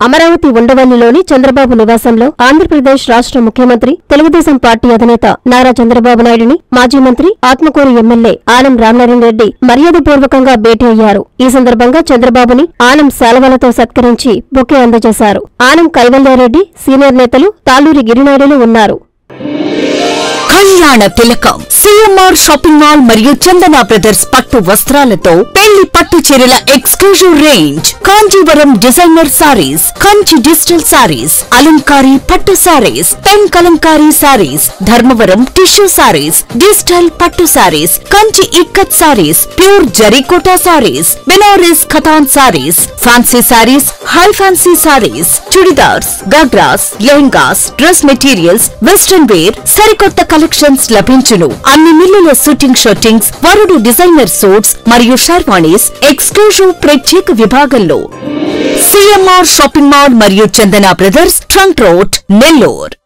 అమరావతి ఉండవల్లిలోని చంద్రబాబు నివాసంలో ఆంధ్రప్రదేశ్ రాష్ట్ర ముఖ్యమంత్రి తెలుగుదేశం పార్టీ అధినేత నారా చంద్రబాబు నాయుడిని మాజీ మంత్రి ఆత్మకూరు ఎమ్మెల్యే ఆనం రామనారాయణ రెడ్డి మర్యాదపూర్వకంగా భేటీ అయ్యారు. ఈ సందర్భంగా చంద్రబాబుని ఆనం శాలువలతో సత్కరించి బొకే అందజేశారు. ఆనం కైవల్యారెడ్డి, సీనియర్ నేతలు తాళ్లూరి గిరినాయుడులు ఉన్నారు. కళ్యాణ తిలకం సిఎంఆర్ షాపింగ్ మాల్ మరియు చందన బ్రదర్స్ పట్టు వస్త్రాలతో పెళ్లి పట్టు చీరల exclusive range, Kanjeevaram designer saris, Kanchi digital saris, అలంకారీ పట్టు saris, pen Kalamkari saris, Dharmavaram tissue saris, digital పట్టు saris, Kanchi Ikkat saris, pure Zarikota saris, Banaras Katan saris, fancy saris, high fancy saris, churidars, ghagras, lehengas, dress materials, western wear, సరికొత్త కలెక్షన్స్ లభించును. అన్ని మిల్లుల షూటింగ్ షర్టింగ్స్, వరుడు డిజైనర్ సూట్స్ మరియు షర్వాణీస్ ఎక్స్క్లూజివ్ ప్రత్యేక విభాగంలో. సిఎంఆర్ షాపింగ్ మాల్ మరియు Chandana brothers, trunk road, Nellore.